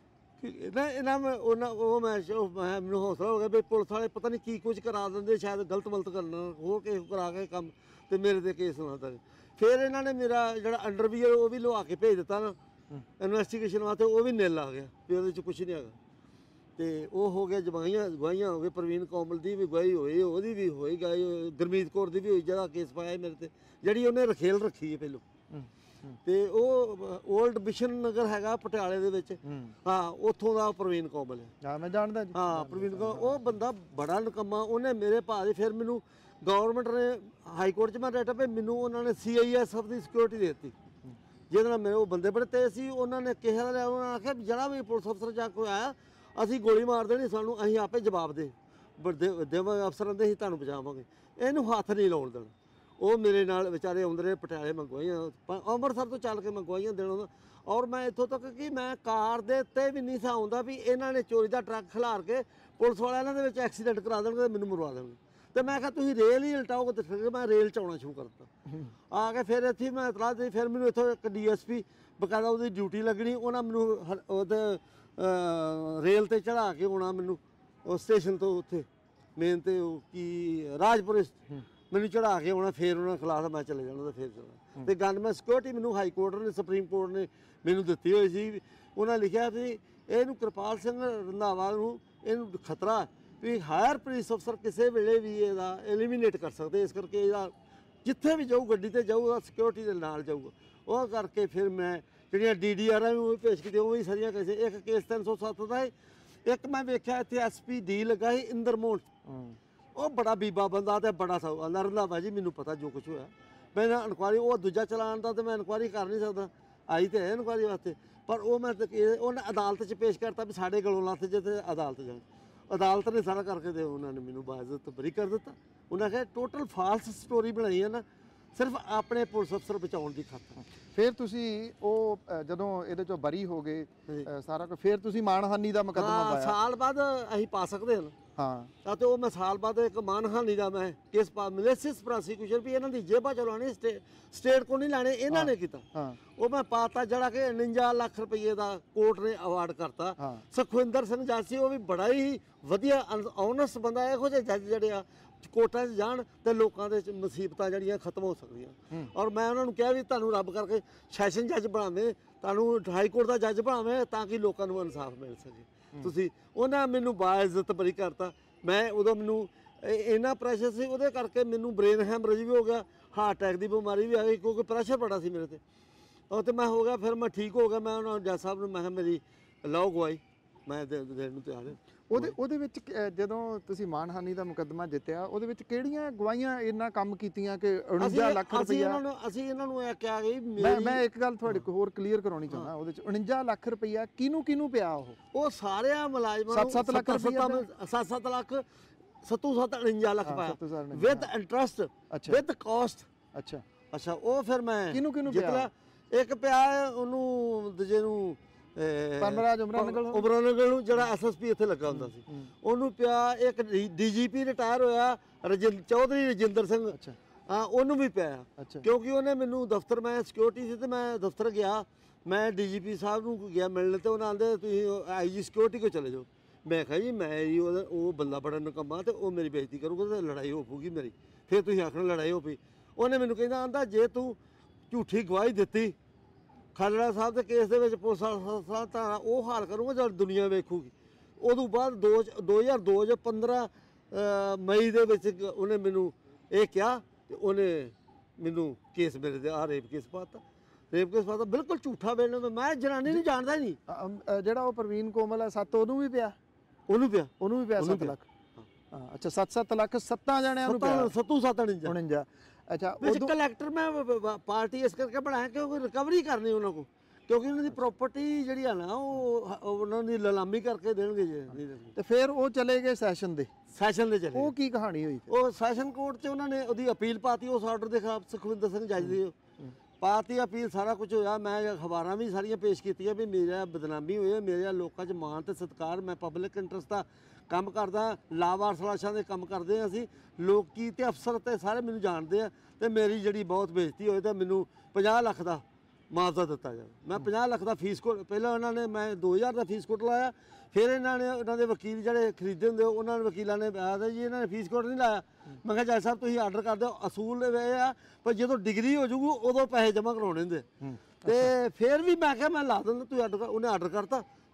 ਮੈਨੂੰ ਹੌਸਲਾ ਹੋ ਗਿਆ ਵੀ ਪੁਲਿਸ ਵਾਲੇ ਪਤਾ ਨਹੀਂ ਕੀ ਕੁਝ ਕਰਾ ਦਿੰਦੇ, ਸ਼ਾਇਦ ਗਲਤ ਕਰਨਾ ਹੋਰ ਕਿਸੇ ਕਰਾ ਕੇ ਕੰਮ, ਤੇ ਮੇਰੇ ਤੇ ਕੇਸ ਨਾ ਤਾਂ। ਫਿਰ ਇਹਨਾਂ ਨੇ ਮੇਰਾ ਜਿਹੜਾ ਅੰਡਰਵੀਅਰ ਉਹ ਵੀ ਲਵਾ ਕੇ ਭੇਜ ਦਿੱਤਾ ਨਾ ਇਨਵੈਸਟੀਗੇਸ਼ਨ ਵਾਸਤੇ, ਉਹ ਵੀ ਨਿਲ ਆ ਗਿਆ ਵੀ ਉਹਦੇ 'ਚ ਕੁਛ ਨਹੀਂ ਹੈਗਾ। ਤੇ ਉਹ ਹੋ ਗਿਆ ਗਵਾਹੀਆਂ ਹੋ ਗਏ, ਪ੍ਰਵੀਨ ਕੋਮਲ ਦੀ ਵੀ ਗਵਾਹੀ ਹੋਈ, ਉਹਦੀ ਵੀ ਹੋਈ ਗਈ, ਗੁਰਮੀਤ ਕੌਰ ਦੀ ਵੀ ਹੋਈ, ਜਿਹੜਾ ਕੇਸ ਪਾਇਆ ਮੇਰੇ ਤੇ, ਜਿਹੜੀ ਉਹਨੇ ਰਖੇਲ ਰੱਖੀ ਹੈ ਪਹਿਲੋਂ। ਤੇ ਉਹ 올ਡ ਬਿਸ਼ਨ ਨਗਰ ਹੈਗਾ ਪਟਿਆਲੇ ਦੇ ਵਿੱਚ, ਹਾਂ ਉੱਥੋਂ ਦਾ ਪ੍ਰਵੀਨ ਕੋਮਲ ਹੈ। ਹਾਂ ਮੈਂ ਜਾਣਦਾ ਜੀ। ਹਾਂ ਪ੍ਰਵੀਨ ਕੋਮਲ, ਉਹ ਬੰਦਾ ਬੜਾ ਨਕੰਮਾ, ਉਹਨੇ ਮੇਰੇ ਭਾਅ ਦੇ, ਫਿਰ ਮੈਨੂੰ ਗਵਰਨਮੈਂਟ ਨੇ ਹਾਈ ਕੋਰਟ 'ਚ ਮੈਂ ਡਾਟਾ ਪੇ, ਮੈਨੂੰ ਉਹਨਾਂ ਨੇ CISF ਦੀ ਸਿਕਿਉਰਿਟੀ ਦੇ ਦਿੱਤੀ, ਜਿਹਦੇ ਨਾਲ ਮੇਰੇ ਉਹ ਬੰਦੇ ਬੜੇ ਤੇਜ਼ ਸੀ। ਉਹਨਾਂ ਨੇ ਕਿਹਾ ਲਿਆ, ਉਹਨਾਂ ਨੇ ਆਖਿਆ ਜਿਹੜਾ ਵੀ ਪੁਲਿਸ ਅਫਸਰ ਜਾਂ ਕੋਈ ਆਇਆ ਅਸੀਂ ਗੋਲੀ ਮਾਰ ਦੇਣੀ, ਸਾਨੂੰ ਅਸੀਂ ਆਪੇ ਜਵਾਬ ਦੇਵਾਂਗੇ, ਅਫਸਰਾਂ ਦੇ ਅਸੀਂ ਤੁਹਾਨੂੰ ਬਚਾਵਾਂਗੇ, ਇਹਨੂੰ ਹੱਥ ਨਹੀਂ ਲਾਉਣ ਦੇਣਾ। ਉਹ ਮੇਰੇ ਨਾਲ ਵਿਚਾਰੇ ਆਉਂਦੇ ਰਹੇ, ਪਟਿਆਲੇ ਮੰਗਵਾਈਆਂ, ਅੰਮ੍ਰਿਤਸਰ ਤੋਂ ਚੱਲ ਕੇ ਮੰਗਵਾਈਆਂ ਦੇਣਾ। ਔਰ ਮੈਂ ਇੱਥੋਂ ਤੱਕ ਕਿ ਮੈਂ ਕਾਰ ਦੇ ਉੱਤੇ ਵੀ ਨਹੀਂ ਸਾ ਆਉਂਦਾ ਵੀ ਇਹਨਾਂ ਨੇ ਚੋਰੀ ਦਾ ਟਰੱਕ ਖਿਲਾਰ ਕੇ ਪੁਲਿਸ ਵਾਲਿਆਂ ਇਹਨਾਂ ਦੇ ਵਿੱਚ ਐਕਸੀਡੈਂਟ ਕਰਾ ਦੇਣਗੇ ਤੇ ਮੈਨੂੰ ਮਰਵਾ ਦੇਣਗੇ। ਤੇ ਮੈਂ ਕਿਹਾ ਤੁਸੀਂ ਰੇਲ ਹੀ ਉਲਟਾਓਗੇ, ਤੇ ਫਿਰ ਮੈਂ ਰੇਲ 'ਚ ਆਉਣਾ ਸ਼ੁਰੂ ਕਰ ਦਿੱਤਾ। ਆ ਕੇ ਫਿਰ ਇੱਥੇ ਮੈਂ ਇਤਲਾਹ ਦਿੱਤੀ, ਫਿਰ ਮੈਨੂੰ ਇੱਥੋਂ ਇੱਕ DSP ਬਕਾਇਦਾ ਉਹਦੀ ਡਿਊਟੀ ਲੱਗਣੀ, ਉਹਨਾਂ ਮੈਨੂੰ ਉਹਦੇ ਰੇਲ 'ਤੇ ਚੜ੍ਹਾ ਕੇ ਆਉਣਾ, ਮੈਨੂੰ ਉਹ ਸਟੇਸ਼ਨ ਤੋਂ ਉੱਥੇ ਮੇਨ 'ਤੇ ਉਹ ਕੀ ਰਾਜਪੁਰ ਮੈਨੂੰ ਚੜ੍ਹਾ ਕੇ ਆਉਣਾ, ਫਿਰ ਉਹਨਾਂ ਖਿਲਾਫ ਮੈਂ ਚਲੇ ਜਾਣਾ, ਤੇ ਫਿਰ ਚਲਣਾ। ਤੇ ਗੱਲ ਮੈਂ ਸਿਕਿਉਰਿਟੀ ਮੈਨੂੰ ਹਾਈ ਕੋਰਟ ਨੇ, ਸੁਪਰੀਮ ਕੋਰਟ ਨੇ ਮੈਨੂੰ ਦਿੱਤੀ ਹੋਈ ਸੀ। ਉਹਨਾਂ ਲਿਖਿਆ ਵੀ ਇਹਨੂੰ ਕਿਰਪਾਲ ਸਿੰਘ ਰੰਧਾਵਾ ਨੂੰ ਇਹਨੂੰ ਖਤਰਾ ਵੀ ਹਾਇਰ ਪੁਲਿਸ ਅਫਸਰ ਕਿਸੇ ਵੇਲੇ ਵੀ ਇਹਦਾ ਐਲੀਮੀਨੇਟ ਕਰ ਸਕਦੇ, ਇਸ ਕਰਕੇ ਇਹਦਾ ਜਿੱਥੇ ਵੀ ਜਾਊ ਗੱਡੀ ਤੇ ਜਾਊਗਾ ਸਿਕਿਉਰਿਟੀ ਦੇ ਨਾਲ ਜਾਊਗਾ। ਉਹ ਕਰਕੇ ਫਿਰ ਮੈਂ ਜਿਹੜੀਆਂ DDR ਵੀ ਪੇਸ਼ ਕੀਤੀਆਂ, ਉਹ ਵੀ ਸਾਰੀਆਂ ਕਿਸੇ, ਇੱਕ ਕੇਸ 307 ਦਾ ਹੈ, ਇੱਕ ਮੈਂ ਵੇਖਿਆ ਇੱਥੇ SPD ਲੱਗਾ ਸੀ ਇੰਦਰਮੋਹਨ, ਉਹ ਬੜਾ ਬੀਬਾ ਬੰਦਾ ਤੇ ਬੜਾ ਸੌ ਆਂਦਾ ਰੰਧਾਵਾ ਜੀ ਮੈਨੂੰ ਪਤਾ ਜੋ ਕੁਝ ਹੋਇਆ, ਮੈਂ ਇਨਕੁਆਰੀ, ਉਹ ਦੂਜਾ ਚਲਾਨ ਦਾ ਤੇ ਮੈਂ ਇਨਕੁਆਰੀ ਕਰ ਨਹੀਂ ਸਕਦਾ, ਆਈ ਤੇ ਹੈ ਇਨਕੁਆਰੀ ਵਾਸਤੇ, ਪਰ ਉਹ ਮੈਂ ਉਹਨੇ ਅਦਾਲਤ 'ਚ ਪੇਸ਼ ਕਰਤਾ ਵੀ ਸਾਡੇ ਗਲੋਂ ਲੱਥ ਜੇ ਤੇ ਅਦਾਲਤ ਜਾਣ। ਅਦਾਲਤ ਨੇ ਸਾਰਾ ਕਰਕੇ ਤੇ ਉਹਨਾਂ ਨੇ ਮੈਨੂੰ ਬਾਇਜ਼ਤ ਬਰੀ ਕਰ ਦਿੱਤਾ। ਉਹਨਾਂ ਕਿਹਾ ਟੋਟਲ ਫਾਲਸ ਸਟੋਰੀ ਬਣਾਈ ਹੈ ਨਾ, ਸਿਰਫ ਆਪਣੇ ਪੁਲਿਸ ਅਫਸਰ ਬਚਾਉਣ ਦੀ ਖਾਤਰ। ਫਿਰ ਤੁਸੀਂ ਉਹ ਜਦੋਂ ਇਹਦੇ ਚੋਂ ਬਰੀ ਹੋ ਗਏ ਸਾਰਾ ਕੁਝ, ਫਿਰ ਤੁਸੀਂ ਮਾਨਹਾਨੀ ਦਾ ਮੁਕੱਦਮਾ ਪਾਇਆ। ਸਾਲ ਬਾਅਦ ਅਸੀਂ ਪਾ ਸਕਦੇ ਹਾਂ। ਹਾਂ ਤੇ ਉਹ ਮੈਂ ਸਾਲ ਬਾਅਦ ਇੱਕ ਮਾਨਹਾਨੀ ਦਾ ਮੈਂ ਕੇਸ ਪਾ, ਮਿਲੇਸਿਸ ਪ੍ਰੋਸੀਕਿਊਸ਼ਨ ਵੀ ਇਹਨਾਂ ਦੀ ਜੇਬਾਂ ਚਲਾਉਣੀ, ਸਟੇਟ ਕੋ ਨਹੀਂ ਲੈਣੇ, ਇਹਨਾਂ ਨੇ ਕੀਤਾ। ਉਹ ਮੈਂ ਪਾਤਾ ਜਿਹੜਾ ਕਿ 49 ਲੱਖ ਰੁਪਏ ਦਾ ਕੋਰਟ ਨੇ ਅਵਾਰਡ ਕਰਤਾ। ਸੁਖਵਿੰਦਰ ਸਿੰਘ ਜਾਸੀ, ਉਹ ਵੀ ਬੜਾ ਹੀ ਵਧੀਆ ਓਨੈਸਟ ਬੰਦਾ, ਇਹੋ ਜਿਹੇ ਜੱਜ ਜਿਹੜੇ ਆ ਕੋਰਟਾਂ 'ਚ ਜਾਣ ਤੇ ਲੋਕਾਂ ਦੇ ਮੁਸੀਬਤਾਂ ਜਿਹੜੀਆਂ ਖਤਮ ਹੋ ਸਕਦੀਆਂ। ਔਰ ਮੈਂ ਉਹਨਾਂ ਨੂੰ ਕਿਹਾ ਵੀ ਤੁਹਾਨੂੰ ਰੱਬ ਕਰਕੇ ਸੈਸ਼ਨ ਜੱਜ ਬਣਾਵੇ, ਤੁਹਾਨੂੰ ਹਾਈ ਕੋਰਟ ਦਾ ਜੱਜ ਬਣਾਵੇ, ਤਾਂ ਕਿ ਲੋਕਾਂ ਨੂੰ ਇਨਸਾਫ ਮਿਲ ਸਕੇ। ਤੁਸੀਂ ਉਹਨਾਂ ਮੈਨੂੰ ਬਾਇਜ਼ਤ ਬਰੀ ਕਰਤਾ। ਮੈਂ ਉਦੋਂ ਮੈਨੂੰ ਇੰਨਾ ਪ੍ਰੈਸ਼ਰ ਸੀ, ਉਹਦੇ ਕਰਕੇ ਮੈਨੂੰ ਬ੍ਰੇਨ ਹੈਮਰੇਜ ਵੀ ਹੋ ਗਿਆ, ਹਾਰਟ ਅਟੈਕ ਦੀ ਬਿਮਾਰੀ ਵੀ ਆ ਗਈ, ਕਿਉਂਕਿ ਪ੍ਰੈਸ਼ਰ ਬੜਾ ਸੀ ਮੇਰੇ ਤੇ। ਉਹ ਤੇ ਮੈਂ ਹੋ ਗਿਆ, ਫਿਰ ਮੈਂ ਠੀਕ ਹੋ ਗਿਆ। ਮੈਂ ਉਹਨਾਂ ਜੱਜ ਸਾਹਿਬ ਨੂੰ ਮੈਂ ਕਿਹਾ ਮੇਰੀ ਲਓ ਗਵਾਈ, ਮੈਂ ਦੇਣ ਨੂੰ ਤਿਆਰ ਹਾਂ। ਉਹਦੇ ਵਿੱਚ ਜਦੋਂ ਤੁਸੀਂ ਮਾਨਹਾਨੀ ਦਾ ਮੁਕੱਦਮਾ ਜਿੱਤਿਆ, ਉਹਦੇ ਵਿੱਚ ਕਿਹੜੀਆਂ ਗਵਾਹੀਆਂ ਇੰਨਾ ਕੰਮ ਕੀਤੀਆਂ ਕਿ 49 ਲੱਖ ਰੁਪਈਆ? ਅਸੀਂ ਇਹਨਾਂ ਨੂੰ ਇਹ ਕਿਹਾ ਗਈ, ਮੈਂ ਇੱਕ ਗੱਲ ਤੁਹਾਡੇ ਕੋਲ ਹੋਰ ਕਲੀਅਰ ਕਰਾਉਣੀ ਚਾਹੁੰਦਾ, ਉਹਦੇ ਚ 49 ਲੱਖ ਰੁਪਈਆ ਕਿਹਨੂੰ ਪਿਆ? ਉਹ ਸਾਰਿਆਂ ਮੁਲਾਜ਼ਮਾਂ ਨੂੰ 7-7 ਲੱਖ ਰੁਪਈਆ, 7-7 ਲੱਖ 49 ਲੱਖ ਪਾਇਆ ਵਿਦ ਇੰਟਰਸਟ ਵਿਦ ਕਾਸਟ। ਅੱਛਾ ਉਹ ਫਿਰ ਮੈਂ ਕਿਹਨੂੰ ਪਿਆ? ਇੱਕ ਪਿਆ ਉਹਨੂੰ ਦੂਜੇ ਨੂੰ ਉਮਰਾਨਗਲ ਨੂੰ, ਜਿਹੜਾ SSP ਇੱਥੇ ਲੱਗਾ ਹੁੰਦਾ ਸੀ, ਉਹਨੂੰ ਪਿਆ। ਇੱਕ DGP ਰਿਟਾਇਰ ਹੋਇਆ ਚੌਧਰੀ ਰਜਿੰਦਰ ਸਿੰਘ, ਹਾਂ ਉਹਨੂੰ ਵੀ ਪਿਆ, ਕਿਉਂਕਿ ਉਹਨੇ ਮੈਨੂੰ ਦਫ਼ਤਰ, ਮੈਂ ਸਿਕਿਉਰਿਟੀ ਸੀ ਤੇ ਮੈਂ ਦਫ਼ਤਰ ਗਿਆ, ਮੈਂ DGP ਸਾਹਿਬ ਨੂੰ ਗਿਆ ਮਿਲਣ, ਤੇ ਉਹਨਾਂ ਆਂਦੇ ਤੁਸੀਂ IG ਸਿਕਿਉਰਿਟੀ ਕੋ ਚਲੇ ਜਾਓ। ਮੈਂ ਕਿਹਾ ਜੀ ਮੈਂ ਜੀ ਉਹ ਬੰਦਾ ਬੜਾ ਨਿਕੰਮਾ, ਤੇ ਉਹ ਮੇਰੀ ਬੇਇੱਜ਼ਤੀ ਕਰੂਗਾ ਤੇ ਲੜਾਈ ਹੋ ਪਊਗੀ ਮੇਰੀ, ਫਿਰ ਤੁਸੀਂ ਆਖਣਾ ਲੜਾਈ ਹੋ ਪਈ। ਉਹਨੇ ਮੈਨੂੰ ਕਹਿੰਦਾ ਆਂਦਾ ਜੇ ਤੂੰ ਝੂਠੀ ਗਵਾਹੀ ਦਿੱਤੀ ਖਾਲੜਾ ਸਾਹਿਬ ਦੇ ਕੇਸ ਦੇ ਵਿੱਚ, ਪੁਲਿਸ ਵਾਲਾ ਧਾਰਾ ਉਹ ਹਾਲ ਕਰੂੰਗਾ ਜਦ ਦੁਨੀਆ ਵੇਖੂਗੀ। ਉਦੋਂ ਬਾਅਦ 2002 ਚ 15 ਮਈ ਦੇ ਵਿੱਚ ਉਹਨੇ ਮੈਨੂੰ ਇਹ ਕਿਹਾ, ਤੇ ਉਹਨੇ ਮੈਨੂੰ ਕੇਸ ਮੇਰੇ ਤੇ ਰੇਪ ਕੇਸ ਪਾਤਾ। ਬਿਲਕੁਲ ਝੂਠਾ ਬੇਲ, ਮੈਂ ਜਨਾਨੀ ਨੂੰ ਜਾਣਦਾ ਨਹੀਂ। ਜਿਹੜਾ ਉਹ ਪ੍ਰਵੀਨ ਕੋਮਲ ਹੈ 7, ਉਹਨੂੰ ਵੀ ਪਿਆ 7 ਲੱਖ। ਅੱਛਾ 7-7 ਲੱਖ 7 ਜਣਿਆਂ ਨੂੰ ਪਿਆ, 7-7 ਅੱਛਾ ਵਿੱਚ ਕਲੈਕਟਰ ਮੈਂ ਪਾਰਟੀ ਇਸ ਕਰਕੇ ਬਣਾਇਆ ਕਿਉਂਕਿ ਰਿਕਵਰੀ ਕਰਨੀ ਉਹਨਾਂ ਕੋਲ, ਕਿਉਂਕਿ ਉਹਨਾਂ ਦੀ ਪ੍ਰਾਪਰਟੀ ਜਿਹੜੀ ਆ ਨਾ ਉਹ ਉਹਨਾਂ ਦੀ ਨਿਲਾਮੀ ਕਰਕੇ ਦੇਣਗੇ ਜੀ। ਤੇ ਫਿਰ ਉਹ ਚਲੇ ਗਏ ਸੈਸ਼ਨ ਦੇ ਚਲੇ। ਉਹ ਕੀ ਕਹਾਣੀ ਹੋਈ? ਉਹ ਸੈਸ਼ਨ ਕੋਰਟ 'ਚ ਉਹਨਾਂ ਨੇ ਉਹਦੀ ਅਪੀਲ ਪਾਤੀ, ਉਸ ਆਰਡਰ ਦੇ ਖਿਲਾਫ ਸੁਖਵਿੰਦਰ ਸਿੰਘ ਜੱਜ ਦੀ ਪਾਤੀ ਅਪੀਲ, ਸਾਰਾ ਕੁਝ ਹੋਇਆ। ਮੈਂ ਅਖਬਾਰਾਂ ਵੀ ਸਾਰੀਆਂ ਪੇਸ਼ ਕੀਤੀਆਂ ਵੀ ਮੇਰਾ ਬਦਨਾਮੀ ਹੋਈ, ਮੇਰੇ ਲੋਕਾਂ 'ਚ ਮਾਣ ਤੇ ਸਤਿਕਾਰ, ਮੈਂ ਪਬਲਿਕ ਇੰਟਰਸਟ ਦਾ ਕੰਮ ਕਰਦਾ, ਲਾਵਾਰਸ ਲਾਸ਼ਾਂ ਦੇ ਕੰਮ ਕਰਦੇ ਹਾਂ ਅਸੀਂ, ਲੋਕੀ ਤੇ ਅਫਸਰ ਤੇ ਸਾਰੇ ਮੈਨੂੰ ਜਾਣਦੇ ਆ, ਤੇ ਮੇਰੀ ਜਿਹੜੀ ਬਹੁਤ ਬੇਇੱਜ਼ਤੀ ਹੋਏ ਤਾਂ ਮੈਨੂੰ 50 ਲੱਖ ਦਾ ਮੁਆਵਜ਼ਾ ਦਿੱਤਾ ਜਾਵੇ। ਮੈਂ 50 ਲੱਖ ਦਾ ਫੀਸ ਕੋਡ, ਪਹਿਲਾਂ ਉਹਨਾਂ ਨੇ ਮੈਂ 2000 ਦਾ ਫੀਸ ਕੋਡ ਲਾਇਆ, ਫਿਰ ਉਹਨਾਂ ਦੇ ਵਕੀਲ ਜਿਹੜੇ ਖਰੀਦੇ ਹੁੰਦੇ ਉਹਨਾਂ ਨੇ ਵਕੀਲਾਂ ਨੇ ਆਇਆ ਜੀ ਇਹਨਾਂ ਨੇ ਫੀਸ ਕੋਡ ਨਹੀਂ ਲਾਇਆ। ਮੈਂ ਕਿਹਾ ਜੱਜ ਸਾਹਿਬ ਤੁਸੀਂ ਆਰਡਰ ਕਰ ਦਿਓ, ਅਸੂਲ ਇਹ ਆ ਪਰ ਜਦੋਂ ਡਿਗਰੀ ਹੋ ਜੂਗੀ ਉਦੋਂ ਪੈਸੇ ਜਮ੍ਹਾਂ ਕਰਾਉਣੇ ਹੁੰਦੇ। ਤੇ ਫਿਰ ਵੀ ਮੈਂ ਕਿਹਾ ਮੈਂ ਲਾ ਦਿੰਦਾ, ਤੁਸੀਂ ਆਰਡਰ ਕਰ। ਉਹਨੇ ਆਰਡਰ ਕਰਤਾ,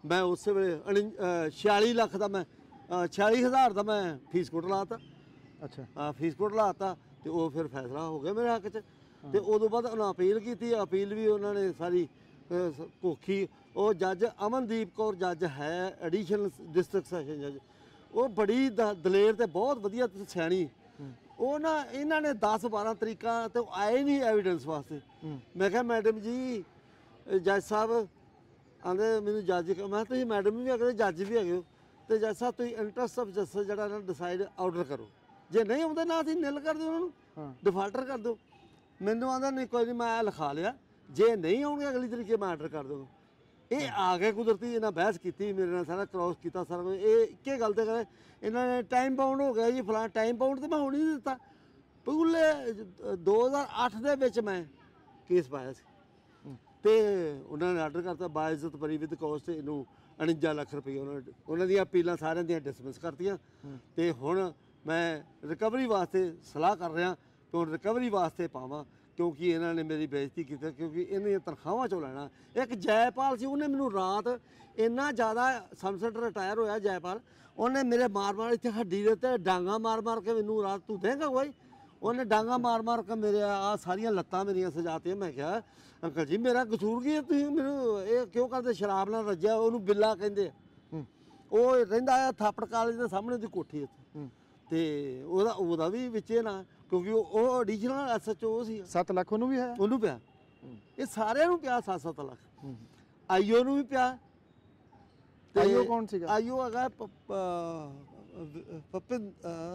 ਮੈਂ ਉਸੇ ਵੇਲੇ 46 ਲੱਖ ਦਾ ਮੈਂ 46,000 ਦਾ ਮੈਂ ਫੀਸ ਕੋਟ ਲਾਤਾ। ਅੱਛਾ ਹਾਂ ਫੀਸ ਕੋਟ ਲਾਤਾ ਤੇ ਉਹ ਫਿਰ ਫੈਸਲਾ ਹੋ ਗਿਆ ਮੇਰੇ ਹੱਕ 'ਚ। ਤੇ ਉਦੋਂ ਬਾਅਦ ਉਹਨਾਂ ਅਪੀਲ ਕੀਤੀ, ਅਪੀਲ ਵੀ ਉਹਨਾਂ ਨੇ ਸਾਰੀ ਕੋਖੀ। ਉਹ ਜੱਜ ਅਮਨਦੀਪ ਕੌਰ ਜੱਜ ਹੈ ਐਡੀਸ਼ਨਲ ਡਿਸਟ੍ਰਿਕਟ ਸੈਸ਼ਨ ਜੱਜ, ਉਹ ਬੜੀ ਦਲੇਰ ਤੇ ਬਹੁਤ ਵਧੀਆ ਤੇ ਸਿਆਣੀ। ਉਹ ਨਾ ਇਹਨਾਂ ਨੇ 10-12 ਤਰੀਕਾਂ ਤੇ ਆਏ ਨਹੀਂ ਐਵੀਡੈਂਸ ਵਾਸਤੇ। ਮੈਂ ਕਿਹਾ ਮੈਡਮ ਜੀ ਜੱਜ ਸਾਹਿਬ ਆਂਦੇ ਮੈਨੂੰ ਜੱਜ, ਮੈਂ ਕਿਹਾ ਤੁਸੀਂ ਮੈਡਮ ਵੀ ਹੈਗੇ ਜੱਜ ਵੀ ਹੈਗੇ ਹੋ, ਤੇ ਜੱਜ ਸਾਹਿਬ ਤੁਸੀਂ ਇੰਟਰਸਟ ਆਫ ਜਸਟਿਸ ਜਿਹੜਾ ਨਾ ਡਿਸਾਈਡ ਆਰਡਰ ਕਰੋ, ਜੇ ਨਹੀਂ ਆਉਂਦੇ ਨਾ ਅਸੀਂ ਨਿਲ ਕਰ ਦਿਓ ਉਹਨਾਂ ਨੂੰ, ਡਿਫਾਲਟਰ ਕਰ ਦਿਓ। ਮੈਨੂੰ ਆਂਦਾ ਨਹੀਂ ਕੋਈ ਨਹੀਂ ਮੈਂ ਲਿਖਾ ਲਿਆ, ਜੇ ਨਹੀਂ ਆਉਣਗੇ ਅਗਲੀ ਤਰੀਕੇ ਮੈਂ ਆਰਡਰ ਕਰ ਦੂੰਗਾ। ਇਹ ਆ ਗਏ ਕੁਦਰਤੀ, ਇਹਨਾਂ ਬਹਿਸ ਕੀਤੀ ਮੇਰੇ ਨਾਲ, ਸਾਰਾ ਕ੍ਰੋਸ ਕੀਤਾ ਸਾਰਾ ਕੁਝ। ਇਹ ਇੱਕੇ ਗੱਲ ਤੇ ਕਰੇ ਇਹਨਾਂ ਨੇ ਟਾਈਮ ਬਾਉਂਡ ਹੋ ਗਿਆ ਜੀ ਫਲਾਂ, ਟਾਈਮ ਬਾਉਂਡ ਤੇ ਮੈਂ ਹੁਣ ਨਹੀਂ ਦਿੱਤਾ। ਪਹਿਲੇ 2008 ਦੇ ਵਿੱਚ ਮੈਂ ਕੇਸ ਪਾਇਆ ਸੀ ਤੇ ਉਹਨਾਂ ਨੇ ਆਰਡਰ ਕਰਤਾ ਬਾਇਜ਼ਤ ਪਰੀ ਵਿਦ ਕੋਸਟ, ਇਹਨੂੰ 49 ਲੱਖ ਰੁਪਏ ਉਹਨਾਂ ਦੀਆਂ ਅਪੀਲਾਂ ਸਾਰਿਆਂ ਦੀਆਂ ਡਿਸਮਿਸ ਕਰਤੀਆਂ। ਤੇ ਹੁਣ ਮੈਂ ਰਿਕਵਰੀ ਵਾਸਤੇ ਸਲਾਹ ਕਰ ਰਿਹਾ ਕਿ ਹੁਣ ਰਿਕਵਰੀ ਵਾਸਤੇ ਪਾਵਾਂ, ਕਿਉਂਕਿ ਇਹਨਾਂ ਨੇ ਮੇਰੀ ਬੇਇੱਜ਼ਤੀ ਕੀਤੀ, ਕਿਉਂਕਿ ਇਹਨਾਂ ਦੀਆਂ ਤਨਖਾਹਾਂ ਚੋਂ ਲੈਣਾ। ਇੱਕ ਜੈਪਾਲ ਸੀ, ਉਹਨੇ ਮੈਨੂੰ ਰਾਤ ਇੰਨਾ ਜ਼ਿਆਦਾ ਸਨਸੈਟ ਰਿਟਾਇਰ ਹੋਇਆ ਜੈਪਾਲ, ਉਹਨੇ ਮੇਰੇ ਮਾਰ ਇੱਥੇ ਹੱਡੀ ਦੇ ਉੱਤੇ ਡਾਂਗਾ ਮਾਰ ਕੇ ਮੈਨੂੰ ਰਾਤ ਤੂੰ ਦੇਂਗਾ ਕੋਈ, ਉਹਨੇ ਡਾਂਗਾ ਮਾਰ ਕੇ ਮੇਰੇ ਆ ਸਾਰੀਆਂ ਲੱਤਾਂ ਮੇਰੀਆਂ ਸਜਾਤੀਆਂ। ਮੈਂ ਕਿਹਾ ਅੰਕਲ ਜੀ ਮੇਰਾ ਕਸੂਰ ਕੀ ਹੈ, ਤੁਸੀਂ ਮੈਨੂੰ ਇਹ ਕਿਉਂ ਕਰਦੇ? ਸ਼ਰਾਬ ਨਾਲ ਰੱਜਿਆ, ਉਹਨੂੰ ਬਿੱਲਾ ਕਹਿੰਦੇ ਆ। ਉਹ ਰਹਿੰਦਾ ਆ ਥਾਪੜ ਕਾਲਜ ਦੇ ਸਾਹਮਣੇ ਦੀ ਕੋਠੀ ਉੱਤੇ, ਤੇ ਉਹਦਾ ਵੀ ਵਿੱਚੇ ਨਾ, ਕਿਉਂਕਿ ਉਹ ਐਡੀਸ਼ਨਲ SHO ਸੀ। 7 ਲੱਖ ਉਹਨੂੰ ਵੀ ਹੈ, ਉਹਨੂੰ ਪਿਆ, ਇਹ ਸਾਰਿਆਂ ਨੂੰ ਪਿਆ 7-7 ਲੱਖ। ਆਈਓ ਨੂੰ ਵੀ ਪਿਆ। ਆਈਓ ਕੌਣ ਸੀਗਾ? ਆਈਓ ਹੈਗਾ ਪਪਨ,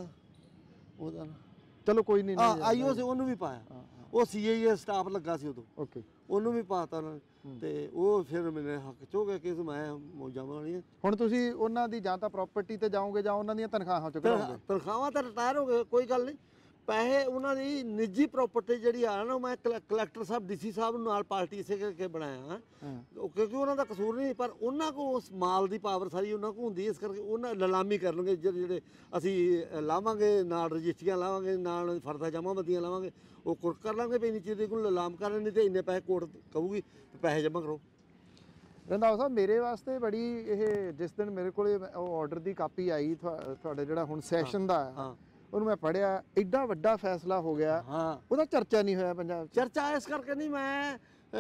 ਉਹਦਾ ਚਲੋ ਕੋਈ ਨਹੀਂ, ਆਈਓ ਸੀ, ਉਹਨੂੰ ਵੀ ਪਾਇਆ। ਉਹ CIA ਸਟਾਫ ਲੱਗਾ ਸੀ ਉਦੋਂ, ਓਕੇ, ਉਹਨੂੰ ਵੀ ਪਾਤਾ ਉਹਨਾਂ ਨੇ। ਤੇ ਉਹ ਫਿਰ ਮੇਰੇ ਹੱਕ ਚ ਹੋ ਗਿਆ ਕਿ ਮੈਂ ਮੌਜਾਂ ਮਾਣੀਆਂ। ਹੁਣ ਤੁਸੀਂ ਉਹਨਾਂ ਦੀ ਜਾਂ ਤਾਂ ਪ੍ਰਾਪਰਟੀ ਤੇ ਜਾਓਗੇ ਜਾਂ ਉਹਨਾਂ ਦੀਆਂ ਤਨਖਾਹਾਂ ਚੋਂ ਕਰਾਓਗੇ? ਤਨਖਾਹਾਂ ਤਾਂ ਰਿਟਾਇਰ ਹੋ ਗਏ, ਕੋਈ ਗੱਲ ਨਹੀਂ। ਪੈਸੇ ਉਹਨਾਂ ਦੀ ਨਿੱਜੀ ਪ੍ਰਾਪਰਟੀ ਜਿਹੜੀ ਆ ਨਾ, ਮੈਂ ਕਲੈਕਟਰ ਸਾਹਿਬ DC ਸਾਹਿਬ ਨੂੰ ਨਾਲ ਪਾਰਟੀ ਇਸੇ ਕਰਕੇ ਬਣਾਇਆ, ਕਿਉਂਕਿ ਉਹਨਾਂ ਦਾ ਕਸੂਰ ਨਹੀਂ, ਪਰ ਉਹਨਾਂ ਕੋਲ ਉਸ ਮਾਲ ਦੀ ਪਾਵਰ ਸਾਰੀ ਉਹਨਾਂ ਕੋਲ ਹੁੰਦੀ, ਇਸ ਕਰਕੇ ਉਹਨਾਂ ਨਿਲਾਮੀ ਕਰਨਗੇ। ਜਿਹੜੇ ਅਸੀਂ ਲਾਵਾਂਗੇ ਨਾਲ ਰਜਿਸਟਰੀਆਂ ਲਾਵਾਂਗੇ, ਨਾਲ ਫਰਦਾ ਜਮਾਬੰਦੀਆਂ ਲਾਵਾਂਗੇ, ਉਹ ਕੁਰਕ ਕਰ ਲਾਂਗੇ ਵੀ ਇੰਨੀ ਚੀਜ਼ ਦੇ ਕੋਲ ਨਿਲਾਮ ਕਰਨ, ਨਹੀਂ ਤੇ ਇੰਨੇ ਪੈਸੇ ਕੋਰਟ ਕਹੂਗੀ ਪੈਸੇ ਜਮ੍ਹਾਂ ਕਰੋ। ਰੰਧਾਵਾ ਸਾਹਿਬ ਮੇਰੇ ਵਾਸਤੇ ਬੜੀ ਇਹ, ਜਿਸ ਦਿਨ ਮੇਰੇ ਕੋਲ ਉਹ ਆਰਡਰ ਦੀ ਕਾਪੀ ਆਈ ਤੁਹਾਡੇ ਜਿਹੜਾ ਹੁਣ ਸੈਸ਼ਨ ਦਾ ਹੈ, ਉਹਨੂੰ ਮੈਂ ਪੜ੍ਹਿਆ, ਐਡਾ ਵੱਡਾ ਫੈਸਲਾ ਹੋ ਗਿਆ, ਉਹਦਾ ਚਰਚਾ ਨਹੀਂ ਹੋਇਆ ਪੰਜਾਬ 'ਚ। ਚਰਚਾ ਇਸ ਕਰਕੇ ਨਹੀਂ, ਮੈਂ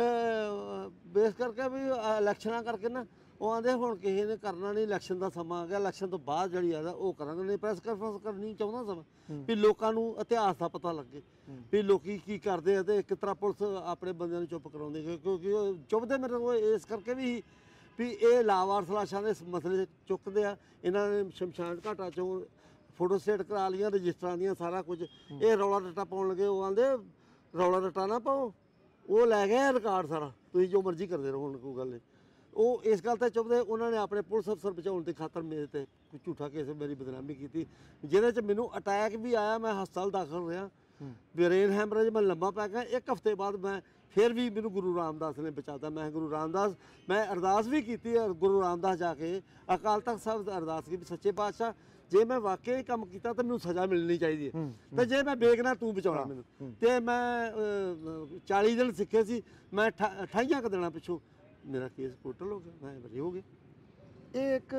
ਬੇਸ ਕਰਕੇ ਵੀ ਇਲੈਕਸ਼ਨਾਂ ਕਰਕੇ ਨਾ, ਉਹ ਆਂਦੇ ਹੁਣ ਕਿਸੇ ਨੇ ਕਰਨਾ ਨਹੀਂ, ਇਲੈਕਸ਼ਨ ਦਾ ਸਮਾਂ ਆ ਗਿਆ, ਇਲੈਕਸ਼ਨ ਤੋਂ ਬਾਅਦ ਜਿਹੜੀ ਆਦਾ ਉਹ ਕਰਾਂਗੇ। ਨਹੀਂ ਪ੍ਰੈਸ ਕਾਨਫਰੰਸ ਕਰਨੀ ਚਾਹੁੰਦਾ ਸਮਾਂ ਵੀ ਲੋਕਾਂ ਨੂੰ ਇਤਿਹਾਸ ਦਾ ਪਤਾ ਲੱਗੇ ਵੀ ਲੋਕੀ ਕੀ ਕਰਦੇ ਆ ਤੇ ਕਿਸ ਤਰ੍ਹਾਂ ਪੁਲਿਸ ਆਪਣੇ ਬੰਦਿਆਂ ਨੂੰ ਚੁੱਪ ਕਰਾਉਂਦੀ, ਕਿਉਂਕਿ ਉਹ ਚੁੱਪਦੇ ਮੇਰੇ ਕੋਲ ਇਸ ਕਰਕੇ ਵੀ ਇਹ ਲਾਵਾਰਸ ਲਾਸ਼ਾਂ ਦੇ ਮਸਲੇ ਚੁੱਕਦੇ ਆ। ਇਹਨਾਂ ਨੇ ਸ਼ਮਸ਼ਾਨ ਘਾਟਾ 'ਚੋਂ ਫੋਟੋ ਸਟੇਟ ਕਰਾ ਲਈਆਂ, ਰਜਿਸਟਰਾਂ ਦੀਆਂ, ਸਾਰਾ ਕੁਝ। ਇਹ ਰੌਲਾ ਰੱਟਾ ਪਾਉਣ ਲੱਗੇ, ਉਹ ਆਂਦੇ ਰੌਲਾ ਰੱਟਾ ਨਾ ਪਾਓ, ਉਹ ਲੈ ਗਏ ਰਿਕਾਰਡ ਸਾਰਾ, ਤੁਸੀਂ ਜੋ ਮਰਜ਼ੀ ਕਰਦੇ ਰਹੋ, ਹੁਣ ਕੋਈ ਗੱਲ ਨਹੀਂ। ਉਹ ਇਸ ਗੱਲ ਤੇ ਚੁੱਪਦੇ, ਉਹਨਾਂ ਨੇ ਆਪਣੇ ਪੁਲਿਸ ਅਫਸਰ ਬਚਾਉਣ ਦੀ ਖਾਤਰ ਮੇਰੇ ਤੇ ਕੋਈ ਝੂਠਾ ਕੇਸ, ਮੇਰੀ ਬਦਨਾਮੀ ਕੀਤੀ, ਜਿਹਦੇ 'ਚ ਮੈਨੂੰ ਅਟੈਕ ਵੀ ਆਇਆ। ਮੈਂ ਹਸਪਤਾਲ ਦਾਖਲ ਰਿਹਾ, ਬ੍ਰੇਨ ਹੈਮਰੇਜ, ਮੈਂ ਲੰਬਾ ਪੈ ਗਿਆ। 1 ਹਫ਼ਤੇ ਬਾਅਦ ਮੈਂ ਫਿਰ ਵੀ ਮੈਨੂੰ ਗੁਰੂ ਰਾਮਦਾਸ ਨੇ ਬਚਾਤਾ। ਮੈਂ ਗੁਰੂ ਰਾਮਦਾਸ, ਮੈਂ ਅਰਦਾਸ ਵੀ ਕੀਤੀ ਗੁਰੂ ਰਾਮਦਾਸ ਜਾ ਕੇ, ਅਕਾਲ ਤਖਤ ਸਾਹਿਬ ਅਰਦਾਸ ਕੀਤੀ, ਸੱਚੇ ਪਾਤਸ਼ਾਹ ਜੇ ਮੈਂ ਵਾਕਈ ਕੰਮ ਕੀਤਾ ਤਾਂ ਮੈਨੂੰ ਸਜ਼ਾ ਮਿਲਣੀ ਚਾਹੀਦੀ ਹੈ, ਤੇ ਜੇ ਮੈਂ ਬੇਗਨਾ ਤੂੰ ਬਚਾਉਣਾ ਮੈਨੂੰ। ਤੇ ਮੈਂ 40 ਦਿਨ ਸਿੱਖੇ ਸੀ, ਮੈਂ 28 ਦਿਨਾਂ ਪਿੱਛੋਂ ਮੇਰਾ ਕੇਸ ਟੋਟਲ ਹੋ ਗਿਆ, ਮੈਂ ਬਰੀ ਹੋ ਗਿਆ। ਇਹ ਇੱਕ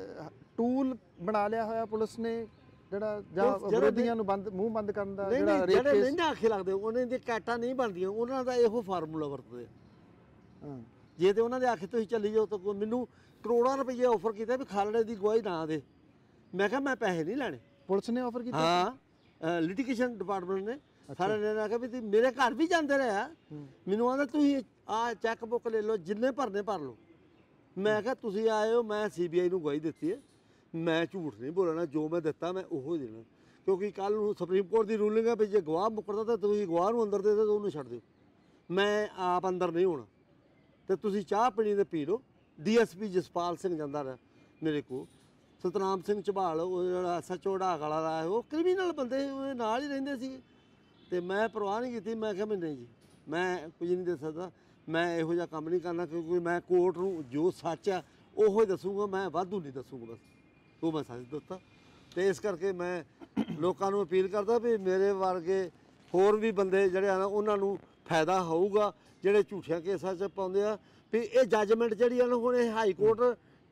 ਟੂਲ ਬਣਾ ਲਿਆ ਹੋਇਆ ਪੁਲਿਸ ਨੇ, ਜਿਹੜਾ ਜਾਂ ਵਿਰੋਧੀਆਂ ਨੂੰ ਮੂੰਹ ਬੰਦ ਕਰਨ ਦਾ, ਜਿਹੜਾ ਜਿਹੜੇ ਨਹੀਂ ਨਾ ਆਖੇ ਲੱਗਦੇ, ਉਹਨਾਂ ਦੀਆਂ ਕੈਟਾਂ ਨਹੀਂ ਬਣਦੀਆਂ, ਉਹਨਾਂ ਦਾ ਇਹੋ ਫਾਰਮੂਲਾ ਵਰਤਦੇ ਆ। ਜੇ ਤੇ ਉਹਨਾਂ ਦੇ ਆਖੇ ਤੁਸੀਂ ਚੱਲੀ ਜਾਓ ਤਾਂ ਮੈਨੂੰ ਕਰੋੜਾਂ ਰੁਪਏ ਆਫਰ ਕੀਤੇ ਵੀ ਖਾਲੜੇ ਦੀ ਗਵਾਹੀ ਨਾ ਦੇ। ਮੈਂ ਕਿਹਾ ਮੈਂ ਪੈਸੇ ਨਹੀਂ ਲੈਣੇ। ਪੁਲਿਸ ਨੇ ਆਫਰ ਕੀਤਾ? ਹਾਂ, ਲਿਟੀਗੇਸ਼ਨ ਡਿਪਾਰਟਮੈਂਟ ਨੇ, ਸਾਰੇ ਨੇ ਆਖਿਆ ਵੀ ਮੇਰੇ ਘਰ ਵੀ ਜਾਂਦੇ ਰਹੇ, ਮੈਨੂੰ ਆਂਦਾ ਤੁਸੀਂ ਆਹ ਚੈੱਕ ਬੁੱਕ ਲੈ ਲਓ, ਜਿੰਨੇ ਭਰਨੇ ਭਰ ਲਓ। ਮੈਂ ਕਿਹਾ ਤੁਸੀਂ ਆਏ ਹੋ, ਮੈਂ CBI ਨੂੰ ਗਵਾਹੀ ਦਿੱਤੀ ਹੈ, ਮੈਂ ਝੂਠ ਨਹੀਂ ਬੋਲਣਾ, ਜੋ ਮੈਂ ਦਿੱਤਾ ਮੈਂ ਉਹੋ ਦੇਣਾ, ਕਿਉਂਕਿ ਕੱਲ ਨੂੰ ਸੁਪਰੀਮ ਕੋਰਟ ਦੀ ਰੂਲਿੰਗ ਹੈ ਵੀ ਜੇ ਗਵਾਹ ਮੁੱਕਰਦਾ ਤਾਂ ਤੁਸੀਂ ਗਵਾਹ ਨੂੰ ਅੰਦਰ ਦੇ ਦਿਓ, ਉਹਨੂੰ ਛੱਡ ਦਿਓ। ਮੈਂ ਆਪ ਅੰਦਰ ਨਹੀਂ ਹੋਣਾ, ਤੇ ਤੁਸੀਂ ਚਾਹ ਪੀਣੀ ਤੇ ਪੀ ਲਓ। DSP ਜਸਪਾਲ ਸਿੰਘ ਜਾਂਦਾ ਰਿਹਾ ਮੇਰੇ ਕੋਲ, ਸਤਨਾਮ ਸਿੰਘ ਝਬਾਲ, ਉਹ ਜਿਹੜਾ SHO ਢਾਕ ਵਾਲਾ ਦਾ, ਉਹ ਕ੍ਰਿਮੀਨਲ ਬੰਦੇ ਉਹਦੇ ਨਾਲ ਹੀ ਰਹਿੰਦੇ ਸੀ, ਤੇ ਮੈਂ ਪਰਵਾਹ ਨਹੀਂ ਕੀਤੀ। ਮੈਂ ਕਿਹਾ ਮੈਂ ਨਹੀਂ ਜੀ, ਮੈਂ ਕੁਝ ਨਹੀਂ ਦੇ ਸਕਦਾ, ਮੈਂ ਇਹੋ ਜਿਹਾ ਕੰਮ ਨਹੀਂ ਕਰਨਾ, ਕਿਉਂਕਿ ਮੈਂ ਕੋਰਟ ਨੂੰ ਜੋ ਸੱਚ ਆ ਉਹੋ ਹੀ ਦੱਸੂਗਾ, ਮੈਂ ਵਾਧੂ ਨਹੀਂ ਦੱਸੂਗਾ, ਬਸ ਉਹ ਮੈਂ ਸੱਚ ਦਿੱਤਾ। ਤੇ ਇਸ ਕਰਕੇ ਮੈਂ ਲੋਕਾਂ ਨੂੰ ਅਪੀਲ ਕਰਦਾ ਵੀ ਮੇਰੇ ਵਰਗੇ ਹੋਰ ਵੀ ਬੰਦੇ ਜਿਹੜੇ ਆ ਨਾ, ਉਹਨਾਂ ਨੂੰ ਫਾਇਦਾ ਹੋਊਗਾ ਜਿਹੜੇ ਝੂਠਿਆਂ ਕੇਸਾਂ 'ਚ ਪਾਉਂਦੇ ਆ। ਵੀ ਇਹ ਜੱਜਮੈਂਟ ਜਿਹੜੀ ਆ ਨਾ, ਹੁਣ ਇਹ ਹਾਈ ਕੋਰਟ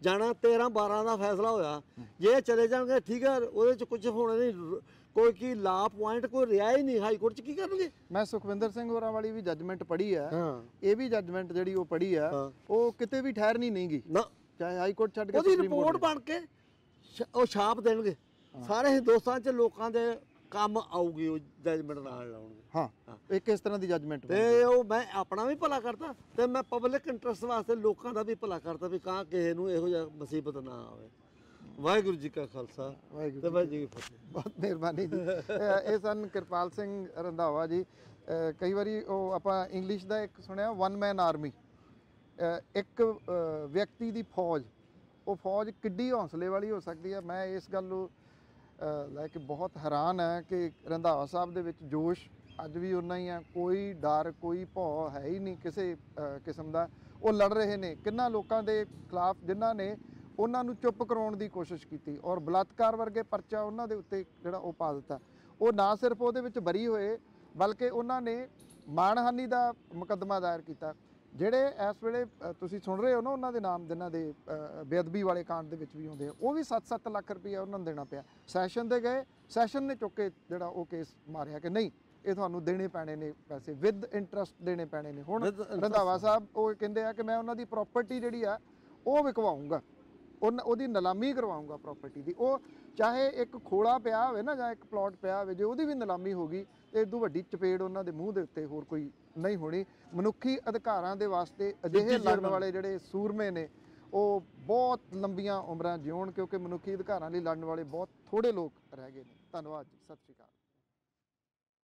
ਜਾਣਾ 13-12 ਦਾ ਫੈਸਲਾ ਹੋਇਆ। ਜੇ ਚਲੇ ਜਾਣਗੇ ਠੀਕ ਹੈ, ਉਹਦੇ ਚ ਕੁਝ ਹੋਣਾ ਨਹੀਂ, ਕੋਈ ਕੀ ਲਾ ਪੁਆਇੰਟ ਕੋਈ ਰਿਹਾ ਹੀ ਨਹੀਂ, ਹਾਈ ਕੋਰਟ ਚ ਕੀ ਕਰਨਗੇ। ਮੈਂ ਸੁਖਵਿੰਦਰ ਸਿੰਘ ਹੋਰਾਂ ਵਾਲੀ ਵੀ ਜੱਜਮੈਂਟ ਪੜ੍ਹੀ ਆ, ਹਾਂ ਇਹ ਵੀ ਜੱਜਮੈਂਟ ਜਿਹੜੀ ਉਹ ਪੜ੍ਹੀ ਆ, ਉਹ ਕਿਤੇ ਵੀ ਠਹਿਰਨੀ ਨਹੀਂ ਗਈ ਨਾ, ਚਾਹੇ ਹਾਈ ਕੋਰਟ ਛੱਡ ਕੇ ਉਹਦੀ ਰਿਪੋਰਟ ਬਣ ਕੇ ਉਹ ਛਾਪ ਦੇਣਗੇ, ਸਾਰੇ ਹਿੰਦੁਸਤਾਨ ਚ ਲੋਕਾਂ ਦੇ ਕੰਮ ਆਊਗੀ ਉਹ ਜੱਜਮੈਂਟ ਨਾਲ ਲਾਉਣਗੇ। ਹਾਂ, ਇੱਕ ਇਸ ਤਰ੍ਹਾਂ ਦੀ ਜੱਜਮੈਂਟ ਤੇ ਉਹ ਮੈਂ ਆਪਣਾ ਵੀ ਭਲਾ ਕਰਦਾ ਤੇ ਮੈਂ ਪਬਲਿਕ ਇੰਟਰਸਟ ਵਾਸਤੇ ਲੋਕਾਂ ਦਾ ਵੀ ਭਲਾ ਕਰਦਾ ਵੀ ਕਾਂ ਕਿਸੇ ਨੂੰ ਇਹੋ ਜਿਹਾ ਮੁਸੀਬਤ ਨਾ ਆਵੇ। ਵਾਹਿਗੁਰੂ ਜੀ ਕਾ ਖਾਲਸਾ ਤੇ ਵਾਹਿਗੁਰੂ ਜੀ ਕੀ ਫਤਿਹ। ਬਹੁਤ ਮਿਹਰਬਾਨੀ ਜੀ। ਇਹ ਸਨ ਕਿਰਪਾਲ ਸਿੰਘ ਰੰਧਾਵਾ ਜੀ। ਕਈ ਵਾਰੀ ਉਹ ਆਪਾਂ ਇੰਗਲਿਸ਼ ਦਾ ਇੱਕ ਸੁਣਿਆ, ਵਨ ਮੈਨ ਆਰਮੀ, ਇੱਕ ਵਿਅਕਤੀ ਦੀ ਫੌਜ। ਉਹ ਫੌਜ ਕਿੱਡੀ ਹੌਸਲੇ ਵਾਲੀ ਹੋ ਸਕਦੀ ਹੈ। ਮੈਂ ਇਸ ਗੱਲ ਨੂੰ ਲੈ ਕੇ ਬਹੁਤ ਹੈਰਾਨ ਹੈ ਕਿ ਰੰਧਾਵਾ ਸਾਹਿਬ ਦੇ ਵਿੱਚ ਜੋਸ਼ ਅੱਜ ਵੀ ਉਨਾ ਹੀ ਹੈ, ਕੋਈ ਡਰ ਕੋਈ ਭੌ ਹੈ ਹੀ ਨਹੀਂ ਕਿਸੇ ਕਿਸਮ ਦਾ। ਉਹ ਲੜ ਰਹੇ ਨੇ ਕਿੰਨਾ ਲੋਕਾਂ ਦੇ ਖਿਲਾਫ ਜਿਨ੍ਹਾਂ ਨੇ ਉਹਨਾਂ ਨੂੰ ਚੁੱਪ ਕਰਾਉਣ ਦੀ ਕੋਸ਼ਿਸ਼ ਕੀਤੀ, ਔਰ ਬਲਾਤਕਾਰ ਵਰਗੇ ਪਰਚਾ ਉਹਨਾਂ ਦੇ ਉੱਤੇ ਜਿਹੜਾ ਉਹ ਪਾ ਦਿੱਤਾ। ਉਹ ਨਾ ਸਿਰਫ ਉਹਦੇ ਵਿੱਚ ਬਰੀ ਹੋਏ, ਬਲਕਿ ਉਹਨਾਂ ਨੇ ਮਾਣਹਾਨੀ ਦਾ ਮੁਕੱਦਮਾ ਦਾਇਰ ਕੀਤਾ। ਜਿਹੜੇ ਇਸ ਵੇਲੇ ਤੁਸੀਂ ਸੁਣ ਰਹੇ ਹੋ ਨਾ ਉਹਨਾਂ ਦੇ ਨਾਮ, ਜਿਨ੍ਹਾਂ ਦੇ ਬੇਅਦਬੀ ਵਾਲੇ ਕਾਂਡ ਦੇ ਵਿੱਚ ਵੀ ਹੁੰਦੇ ਆ, ਉਹ ਵੀ 7-7 ਲੱਖ ਰੁਪਈਆ ਉਹਨਾਂ ਨੂੰ ਦੇਣਾ ਪਿਆ। ਸੈਸ਼ਨ ਦੇ ਗਏ, ਸੈਸ਼ਨ ਨੇ ਚੁੱਕ ਕੇ ਜਿਹੜਾ ਉਹ ਕੇਸ ਮਾਰਿਆ ਕਿ ਨਹੀਂ ਇਹ ਤੁਹਾਨੂੰ ਦੇਣੇ ਪੈਣੇ ਨੇ ਪੈਸੇ, ਵਿਦ ਇੰਟਰਸਟ ਦੇਣੇ ਪੈਣੇ ਨੇ। ਹੁਣ ਰੰਧਾਵਾ ਸਾਹਿਬ ਉਹ ਕਹਿੰਦੇ ਆ ਕਿ ਮੈਂ ਉਹਨਾਂ ਦੀ ਪ੍ਰਾਪਰਟੀ ਜਿਹੜੀ ਆ ਉਹ ਵਿਕਵਾਉਂਗਾ, ਉਹਦੀ ਨਿਲਾਮੀ ਕਰਵਾਉਂਗਾ ਪ੍ਰਾਪਰਟੀ ਦੀ। ਉਹ ਚਾਹੇ ਇੱਕ ਖੋਲਾ ਪਿਆ ਹੋਵੇ ਨਾ ਜਾਂ ਇੱਕ ਪਲਾਟ ਪਿਆ ਹੋਵੇ, ਜੇ ਉਹਦੀ ਵੀ ਨਿਲਾਮੀ ਹੋ ਗਈ ਤੇ ਇਦੋਂ ਵੱਡੀ ਚਪੇੜ ਉਹਨਾਂ ਦੇ ਮੂੰਹ ਦੇ ਉੱਤੇ ਹੋਰ ਕੋਈ ਨਹੀਂ ਹੋਣੀ। ਮਨੁੱਖੀ ਅਧਿਕਾਰਾਂ ਦੇ ਵਾਸਤੇ ਅਜਿਹੇ ਲੜਨ ਵਾਲੇ ਜਿਹੜੇ ਸੂਰਮੇ ਨੇ ਉਹ ਬਹੁਤ ਲੰਬੀਆਂ ਉਮਰਾਂ ਜਿਉਣ, ਕਿਉਂਕਿ ਮਨੁੱਖੀ ਅਧਿਕਾਰਾਂ ਲਈ ਲੜਨ ਵਾਲੇ ਬਹੁਤ ਥੋੜੇ ਲੋਕ ਰਹਿ ਗਏ ਨੇ। ਧੰਨਵਾਦ ਜੀ, ਸਤਿ ਸ਼੍ਰੀ ਅਕਾਲ।